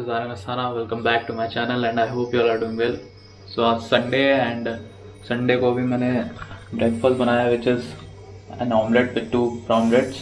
is Aryan Asthana. Welcome back to my channel and I hope you all are doing well. So आज Sunday है and Sunday को भी मैंने breakfast बनाया which is an omelette with 2 brown breads.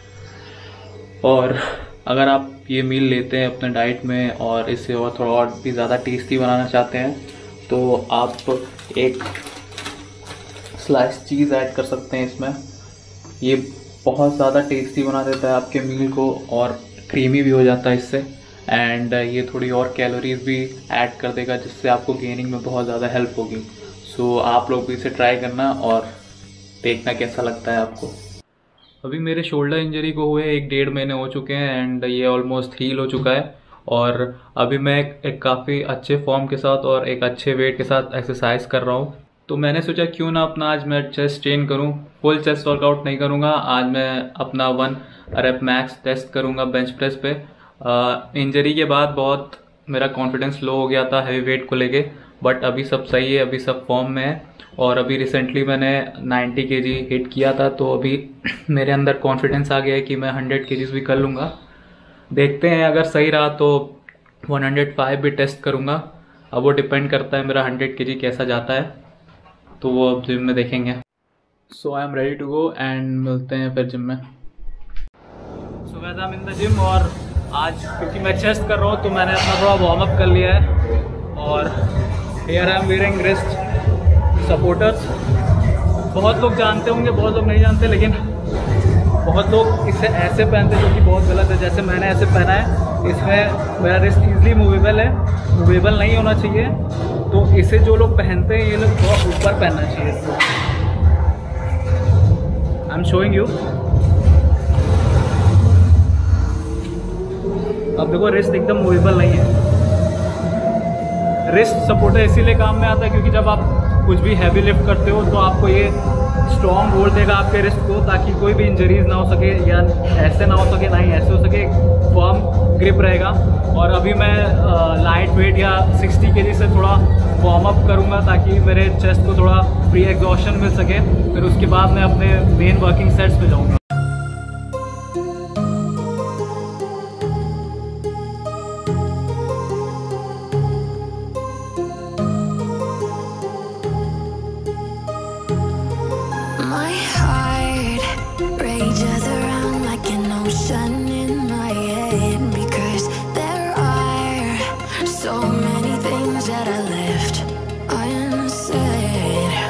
और अगर आप ये मील लेते हैं अपने डाइट में और इसे और थोड़ा और भी ज़्यादा टेस्टी बनाना चाहते हैं तो आप एक स्लाइस चीज़ ऐड कर सकते हैं इसमें। ये बहुत ज़्यादा टेस्टी बना देता है आपके मील को और क्रीमी भी हो जाता है इससे। एंड ये थोड़ी और कैलोरीज भी ऐड कर देगा जिससे आपको गेनिंग में बहुत ज़्यादा हेल्प होगी। सो आप लोग भी इसे ट्राई करना और देखना कैसा लगता है आपको। अभी मेरे शोल्डर इंजरी को हुए 1-1.5 महीने हो चुके हैं एंड ये ऑलमोस्ट हील हो चुका है। और अभी मैं एक काफ़ी अच्छे फॉर्म के साथ और एक अच्छे वेट के साथ एक्सरसाइज कर रहा हूँ। तो मैंने सोचा क्यों ना अपना आज मैं चेस्ट ट्रेन करूँ। फुल चेस्ट वर्कआउट नहीं करूँगा, आज मैं अपना 1 रेप मैक्स टेस्ट करूँगा बेंच प्रेस पे। इंजरी के बाद बहुत मेरा कॉन्फिडेंस लो हो गया था हैवी वेट को लेके, बट अभी सब सही है, अभी सब फॉर्म में है। और अभी रिसेंटली मैंने 90 kg हिट किया था तो अभी मेरे अंदर कॉन्फिडेंस आ गया है कि मैं 100 kg भी कर लूँगा। देखते हैं, अगर सही रहा तो 105 भी टेस्ट करूँगा। अब वो डिपेंड करता है मेरा 100 kg कैसा जाता है, तो वो अब जिम में देखेंगे। So I am ready to go and मिलते हैं फिर जिम में। So guys I am in the gym और आज क्योंकि मैं चेस्ट कर रहा हूँ तो मैंने अपना थोड़ा वार्म अप कर लिया है। और here I am wearing wrist supporters. बहुत लोग जानते होंगे, बहुत लोग नहीं जानते, लेकिन बहुत लोग इसे ऐसे पहनते हैं जो कि बहुत गलत है। जैसे मैंने ऐसे पहना है, इसमें मेरा रिस्ट ईजिली मूवेबल है, मूवेबल नहीं होना चाहिए। तो इसे जो लोग पहनते हैं ये लोग थोड़ा ऊपर पहनना चाहिए इसको। I am showing you. अब देखो रिस्ट एकदम मूवेबल नहीं है। रिस्ट सपोर्टर इसीलिए काम में आता है क्योंकि जब आप कुछ भी हैवी लिफ्ट करते हो तो आपको ये स्ट्रॉन्ग होल्ड देगा आपके रिस्ट को, ताकि कोई भी इंजरीज ना हो सके, या ऐसे ना हो सके, ना ही ऐसे हो सके, फर्म ग्रिप रहेगा। और अभी मैं लाइट वेट या 60 kg से थोड़ा वार्म अप करूँगा ताकि मेरे चेस्ट को थोड़ा प्री एग्जॉशन मिल सके। फिर उसके बाद मैं अपने मेन वर्किंग सेट्स पे जाऊँगा। My heart rages around like an ocean in my head because there are so many things that I left unsaid.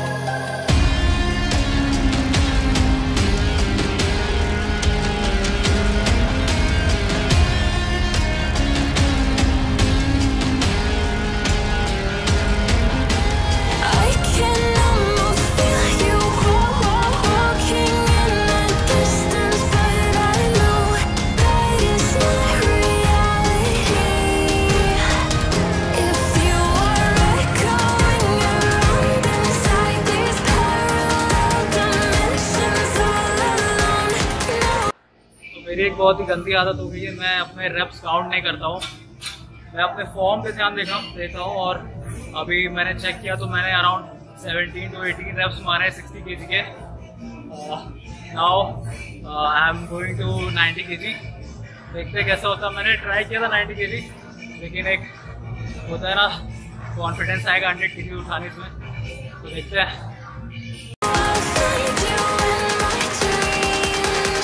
I can almost feel you walking in the distance, but I know that it's not reality. If you are echoing around inside these parallel dimensions all alone, no. तो मेरी एक बहुत ही गंदी आदत हो गई है, मैं अपने रेप्स काउंट नहीं करता हूँ। मैं अपने फॉर्म पे ध्यान देता हूँ। और अभी मैंने चेक किया तो मैंने अराउंड 17 to 18 रेप्स मारे 60 kg के। Now I am going to 90 kg। देखते हैं कैसा होता है। मैंने ट्राई किया था 90 kg, लेकिन एक होता है ना कॉन्फिडेंस आएगा 100 kg उठाने में, तो देखते हैं। I'll find you in my dreams.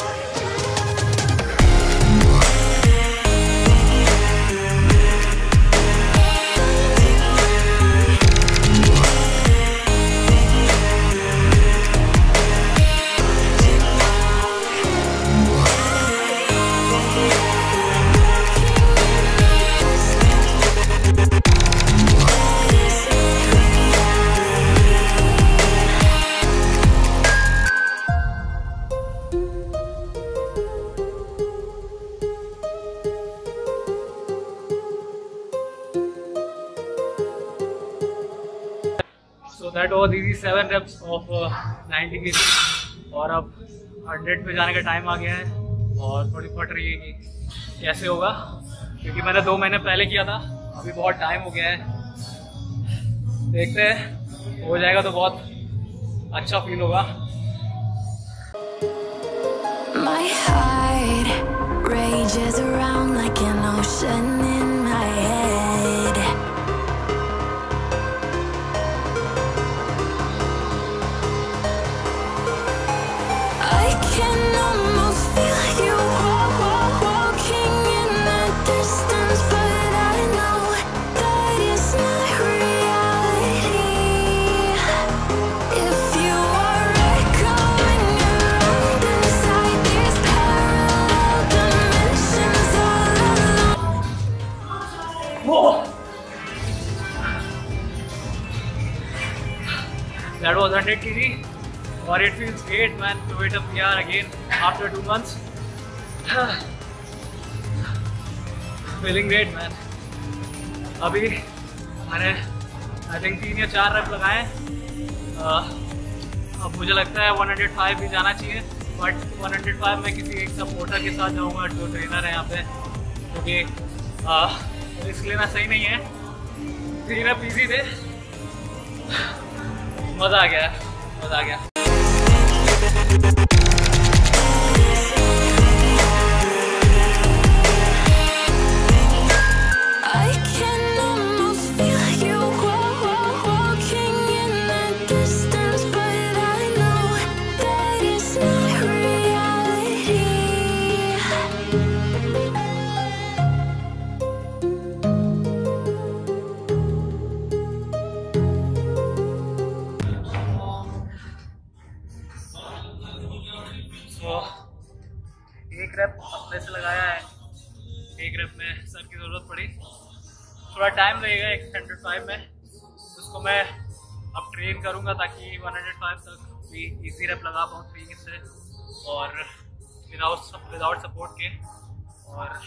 So that was easy 7 reps of 90 kg। और अब 100 पे जाने का टाइम आ गया है और थोड़ी फट रही है कि कैसे होगा, क्योंकि मैंने 2 महीने पहले किया था, अभी बहुत टाइम हो गया है। देखते हैं, हो जाएगा तो बहुत अच्छा फील होगा। My heart rages around like an ocean in That was 100 kg, or it feels great, man, to hit a PR again after 2 months. Feeling great, man. अभी मैंने I think 3 या 4 रैप लगाए हैं। अब मुझे लगता है 105 भी जाना चाहिए, बट 105 में किसी एक सपोर्टर के साथ जाऊँगा जो ट्रेनर है यहाँ पे, क्योंकि रिस्क लेना सही नहीं है। 3 रैप इजी थे, मज़ा आ गया, मज़ा आ गया। एक रैप अपने से लगाया है, एक रैप में सर की ज़रूरत पड़ी, थोड़ा टाइम लगेगा 105 में, उसको मैं अब ट्रेन करूँगा ताकि 105 तक भी इजी रैप लगा पाऊँ ट्रेनिंग से और विदाउट सपोर्ट के। और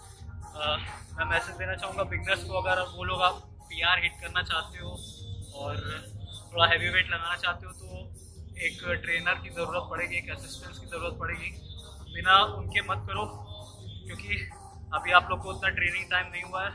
मैं मैसेज देना चाहूँगा बिगनर्स को, अगर वो लोग आप PR हिट करना चाहते हो और थोड़ा हैवी वेट लगाना चाहते हो तो एक ट्रेनर की ज़रूरत पड़ेगी, एक असिस्टेंस की ज़रूरत पड़ेगी। बिना उनके मत करो, क्योंकि अभी आप लोग को उतना ट्रेनिंग टाइम नहीं हुआ है।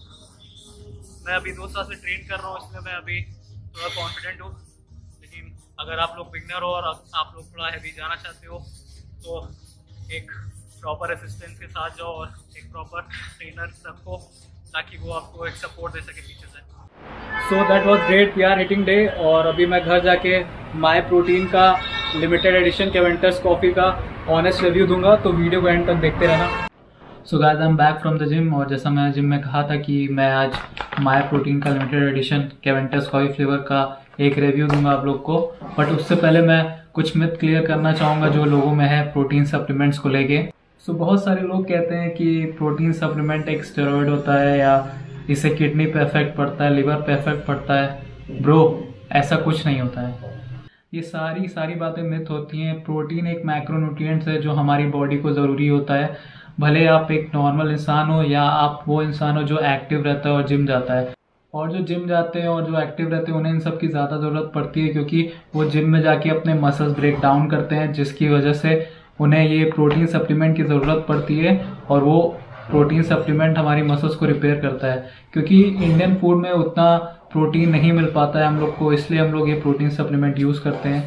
मैं अभी 2 साल से ट्रेन कर रहा हूँ, इसलिए मैं अभी थोड़ा कॉन्फिडेंट हूँ। लेकिन अगर आप लोग बिगनर हो और आप लोग थोड़ा हैवी जाना चाहते हो तो एक प्रॉपर असिस्टेंस के साथ जाओ और एक प्रॉपर ट्रेनर रखो ताकि वो आपको एक सपोर्ट दे सके पीछे से। So that was great PR hitting day. और अभी मैं घर जाके माई प्रोटीन का लिमिटेड एडिशन कैवेंटस कॉफ़ी का ऑनेस्ट रिव्यू दूंगा, तो वीडियो को एंड तक देखते रहना। So guys, I am back from the gym, और जैसा मैं जिम में कहा था कि मैं आज माई प्रोटीन का लिमिटेड एडिशन कैवेंटस कॉफ़ी फ्लेवर का एक रिव्यू दूंगा आप लोग को। बट उससे पहले मैं कुछ मिथ क्लियर करना चाहूँगा जो लोगों में है प्रोटीन सप्लीमेंट्स को लेके। सो बहुत सारे लोग कहते हैं कि प्रोटीन सप्लीमेंट एक स्टेरॉइड होता है या इससे किडनी पे इफेक्ट पड़ता है, लिवर पे इफेक्ट पड़ता है। ब्रो, ऐसा कुछ नहीं होता है। ये सारी बातें मिथ होती हैं। प्रोटीन एक मैक्रोन्यूट्रिएंट्स है जो हमारी बॉडी को ज़रूरी होता है, भले आप एक नॉर्मल इंसान हो या आप वो इंसान हो जो एक्टिव रहता है और जिम जाता है। और जो जिम जाते हैं और जो एक्टिव रहते हैं उन्हें इन सब की ज़्यादा ज़रूरत पड़ती है, क्योंकि वो जिम में जाके अपने मसल्स ब्रेक डाउन करते हैं, जिसकी वजह से उन्हें ये प्रोटीन सप्लीमेंट की ज़रूरत पड़ती है। और वो प्रोटीन सप्लीमेंट हमारी मसल्स को रिपेयर करता है, क्योंकि इंडियन फूड में उतना प्रोटीन नहीं मिल पाता है हम लोग को, इसलिए हम लोग ये प्रोटीन सप्लीमेंट यूज़ करते हैं।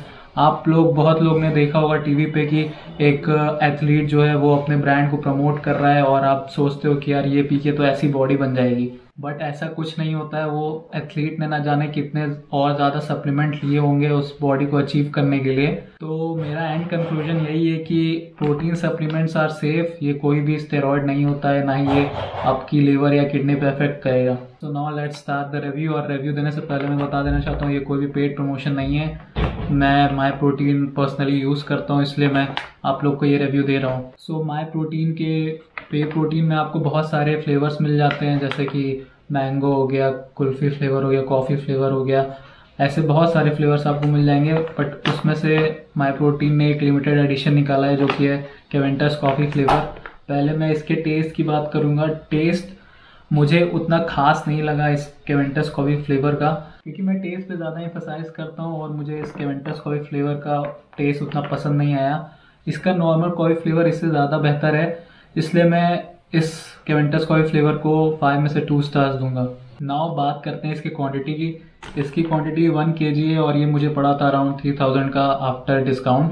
बहुत लोग ने देखा होगा टीवी पे कि एक एथलीट जो है वो अपने ब्रांड को प्रमोट कर रहा है और आप सोचते हो कि यार ये पी के तो ऐसी बॉडी बन जाएगी, बट ऐसा कुछ नहीं होता है। वो एथलीट ने ना जाने कितने और ज़्यादा सप्लीमेंट लिए होंगे उस बॉडी को अचीव करने के लिए। तो मेरा एंड कंक्लूजन यही है कि प्रोटीन सप्लीमेंट्स आर सेफ। ये कोई भी स्टेरॉइड नहीं होता है, ना ही ये आपकी लिवर या किडनी पे इफेक्ट करेगा। तो now let's start the review. और रिव्यू देने से पहले मैं बता देना चाहता हूँ ये कोई भी पेड प्रमोशन नहीं है। मैं माई प्रोटीन पर्सनली यूज़ करता हूँ, इसलिए मैं आप लोग को ये रिव्यू दे रहा हूँ। सो माई प्रोटीन के पे प्रोटीन में आपको बहुत सारे फ्लेवर्स मिल जाते हैं, जैसे कि मैंगो हो गया, कुल्फ़ी फ्लेवर हो गया, कॉफ़ी फ्लेवर हो गया, ऐसे बहुत सारे फ्लेवर्स आपको मिल जाएंगे। बट उसमें से माई प्रोटीन ने एक लिमिटेड एडिशन निकाला है जो कि है कैवेंटस कॉफ़ी फ्लेवर। पहले मैं इसके टेस्ट की बात करूँगा। टेस्ट मुझे उतना खास नहीं लगा इस कैवेंटस कॉफ़ी फ्लेवर का, क्योंकि मैं टेस्ट पे ज़्यादा एम्फसाइज करता हूँ और मुझे इस कैवेंटस कॉफ़ी फ्लेवर का टेस्ट उतना पसंद नहीं आया। इसका नॉर्मल कॉफ़ी फ्लेवर इससे ज़्यादा बेहतर है, इसलिए मैं इस कैवेंटस कॉफ़ी फ्लेवर को 5 में से 2 स्टार्स दूंगा। नाउ बात करते हैं इसकी क्वांटिटी की। इसकी क्वांटिटी 1 kg है और ये मुझे पड़ा था अराउंड 3000 का आफ्टर डिस्काउंट,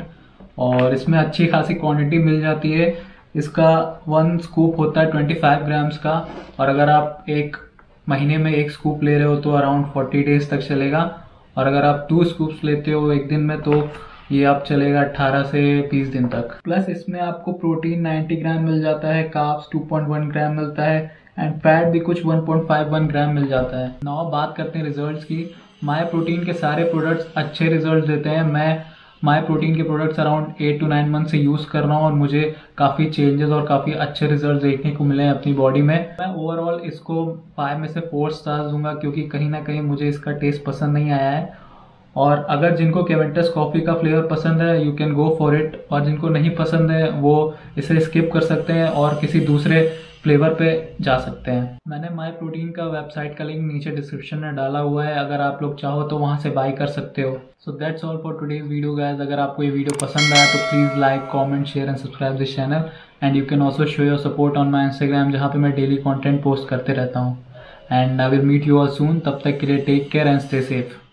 और इसमें अच्छी खासी क्वांटिटी मिल जाती है। इसका 1 स्कूप होता है 25 ग्राम्स का, और अगर आप एक महीने में 1 स्कूप ले रहे हो तो अराउंड 40 डेज तक चलेगा, और अगर आप 2 स्कूप्स लेते हो एक दिन में तो ये आप चलेगा 18 से 20 दिन तक। प्लस इसमें आपको प्रोटीन 90 ग्राम मिल जाता है, कार्ब्स 2.1 ग्राम मिलता है, एंड फैट भी कुछ 1.51 ग्राम मिल जाता है। नाउ बात करते हैं रिजल्ट्स की। माई प्रोटीन के सारे प्रोडक्ट्स अच्छे रिजल्ट देते हैं। मैं माई प्रोटीन के प्रोडक्ट्स अराउंड 8 to 9 मंथ से यूज़ कर रहा हूँ और मुझे काफ़ी चेंजेस और काफ़ी अच्छे रिजल्ट देखने को मिले हैं अपनी बॉडी में। मैं ओवरऑल इसको 5 में से 4 स्टार्स दूंगा, क्योंकि कहीं ना कहीं मुझे इसका टेस्ट पसंद नहीं आया है। और अगर जिनको केवेंटस कॉफ़ी का फ्लेवर पसंद है, you can go for it, और जिनको नहीं पसंद है वो इसे स्किप कर सकते हैं और किसी दूसरे फ्लेवर पे जा सकते हैं। मैंने माई प्रोटीन का वेबसाइट का लिंक नीचे डिस्क्रिप्शन में डाला हुआ है, अगर आप लोग चाहो तो वहाँ से बाय कर सकते हो। So that's all for today's video guys. अगर आपको ये वीडियो पसंद आया तो please like, comment, share and subscribe this channel, and you can also show your support on my Instagram, जहाँ पे मैं डेली कॉन्टेंट पोस्ट करते रहता हूँ। And I will meet you all soon. तब तक के लिए take care and stay safe.